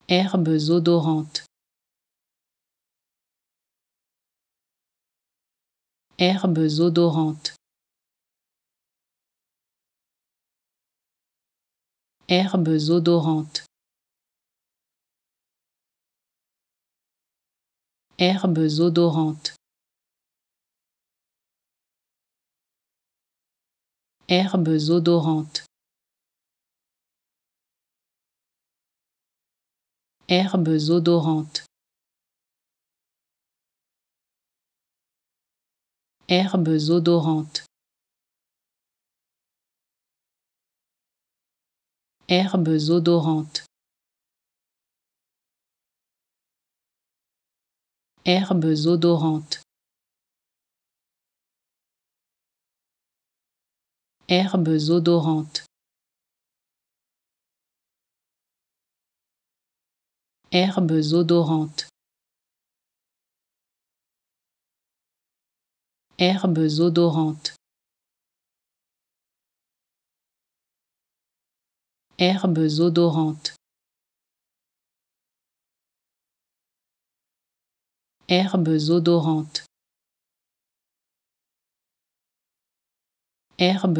Herbes odorantes. Herbes odorantes. Herbes odorantes. Herbes odorantes. Herbes odorantes. Herbes odorantes. Herbes odorantes. Herbes odorantes. Herbes odorantes. Herbes odorantes. Herbes odorantes. Herbes odorantes. Herbes odorantes. Herbes odorantes. Herbes